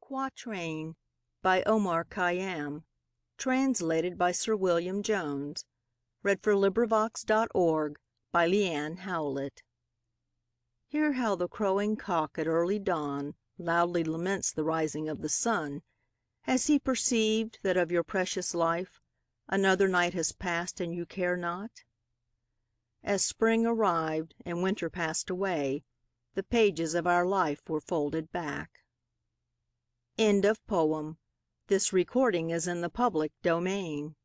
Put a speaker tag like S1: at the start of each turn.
S1: Quatrain by Omar Khayyam. Translated by Sir William Jones. LibriVox.org by Leanne Howlett. Hear how the crowing cock at early dawn loudly laments the rising of the sun. Has he perceived that of your precious life another night has passed and you care not? As spring arrived and winter passed away, the pages of our life were folded back. End of poem. This recording is in the public domain.